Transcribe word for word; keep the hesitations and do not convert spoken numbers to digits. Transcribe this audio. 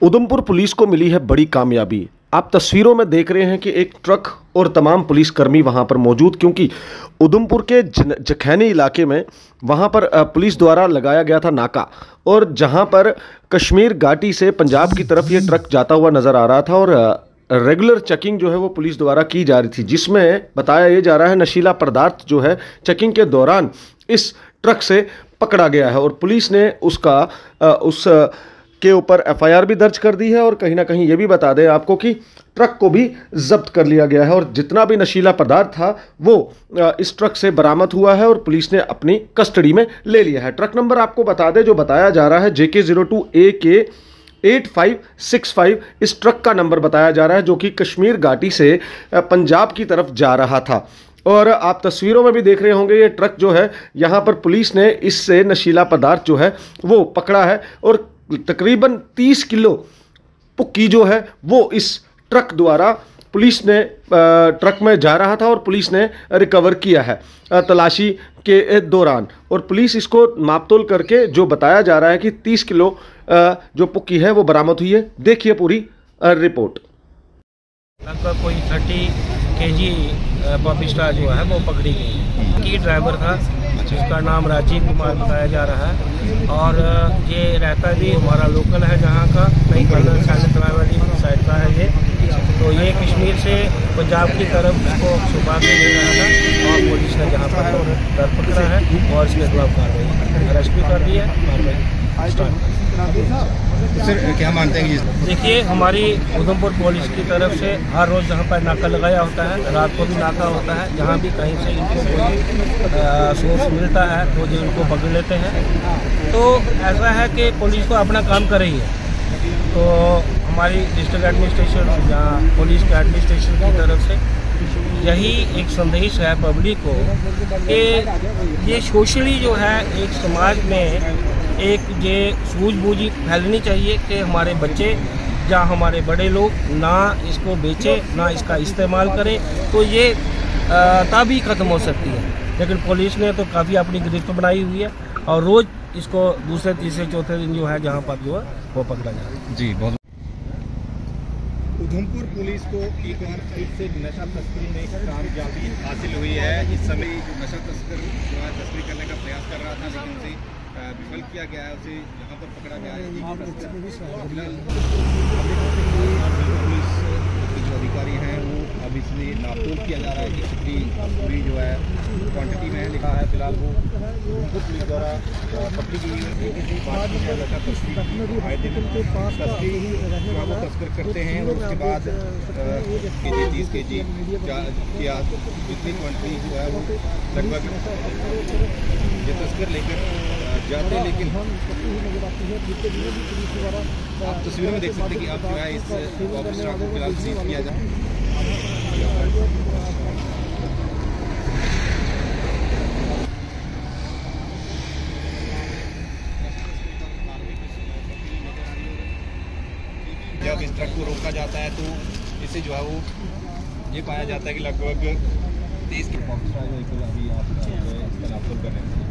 Udhampur police को मिली है बड़ी कामयाबी। आप तस्वीरों में देख रहे हैं कि एक ट्रक और तमाम पुलिसकर्मी वहां पर मौजूद, क्योंकि उधमपुर के जखैनी इलाके में वहां पर पुलिस द्वारा लगाया गया था नाका, और जहां पर कश्मीर घाटी से पंजाब की तरफ ये ट्रक जाता हुआ नज़र आ रहा था और रेगुलर चेकिंग जो है वो पुलिस द्वारा की जा रही थी, जिसमें बताया ये जा रहा है नशीला पदार्थ जो है चेकिंग के दौरान इस ट्रक से पकड़ा गया है और पुलिस ने उसका उस के ऊपर एफ आई आर भी दर्ज कर दी है। और कहीं ना कहीं ये भी बता दें आपको कि ट्रक को भी जब्त कर लिया गया है और जितना भी नशीला पदार्थ था वो इस ट्रक से बरामद हुआ है और पुलिस ने अपनी कस्टडी में ले लिया है। ट्रक नंबर आपको बता दें, जो बताया जा रहा है जे के zero two A K eight five six five, इस ट्रक का नंबर बताया जा रहा है, जो कि कश्मीर घाटी से पंजाब की तरफ जा रहा था। और आप तस्वीरों में भी देख रहे होंगे ये ट्रक जो है, यहाँ पर पुलिस ने इससे नशीला पदार्थ जो है वो पकड़ा है और तकरीबन तीस किलो पुक्की जो है वो इस ट्रक द्वारा पुलिस ने ट्रक में जा रहा था और पुलिस ने रिकवर किया है तलाशी के दौरान। और पुलिस इसको मापतोल करके जो बताया जा रहा है कि तीस किलो जो पुक्की है वो बरामद हुई है। देखिए पूरी रिपोर्ट। लगभग कोई थर्टी के जी पॉपिस्टा जो है वो पकड़ी गई है। की ड्राइवर था जिसका नाम राजीव कुमार बताया जा रहा है और ये रहता भी हमारा लोकल है, जहाँ का नई कर्नल सैनिक वाली साइड का है ये। तो ये कश्मीर से पंजाब की तरफ इसको सुबह में ले रहा था और पुलिस ने जहाँ पर दर पकड़ा है और इसके खिलाफ कार्रवाई अरेस्ट भी कर दी है। कार्रवाई स्टार्ट। सर क्या मानते हैं कि देखिए, हमारी उधमपुर पुलिस की तरफ से हर रोज़ जहाँ पर नाका लगाया होता है, रात को भी नाका होता है, जहाँ भी कहीं से इनको कोई सोर्स मिलता है तो जो इनको पकड़ लेते हैं। तो ऐसा है कि पुलिस तो अपना काम कर रही है, तो हमारी डिस्ट्रिक्ट एडमिनिस्ट्रेशन या पुलिस के एडमिनिस्ट्रेशन की तरफ से यही एक संदेश है पब्लिक को कि ये सोशली जो है एक समाज में एक ये सूझबूझ फैलनी चाहिए कि हमारे बच्चे या हमारे बड़े लोग ना इसको बेचें ना इसका इस्तेमाल करें, तो ये तभी ख़त्म हो सकती है। लेकिन पुलिस ने तो काफ़ी अपनी गिरफ्त बनाई हुई है और रोज़ इसको दूसरे तीसरे चौथे दिन जो है जहाँ पर जो है वो पकड़ा जाए। जी बहुत। उधमपुर पुलिस को एक बार फिर से नशा तस्करी में कामयाबी हासिल हुई है। इस समय जो नशा तस्कर जो है तस्करी करने का प्रयास कर रहा था, लेकिन उसे विफल किया गया है, उसे यहाँ पर पकड़ा गया है। फिलहाल पुलिस के जो अधिकारी हैं वो अब इसलिए नापतोल किया जा रहा है कि कितनी पूरी जो है क्वांटिटी में लिखा है। फिलहाल वो उधमपुर पुलिस द्वारा पकड़ी गई है। नशा तस्करी आए दिन तस्करी जो वो तस्कर करते हैं और उसके बाद के जी तीस के जी क्या जितनी क्वांटिटी जो है वो लगभग ये तस्कर लेकर जाते हैं। लेकिन आप तस्वीरों में देख सकते हैं कि अब जो है इस ऑफिसर को फिलहाल सीज किया जाए। जब इस ट्रक को रोका जाता है तो इससे जो है वो ये पाया जाता है कि लगभग तीस के ऑफिसर जो अभी आप इसका नापतोल कर रहे हैं।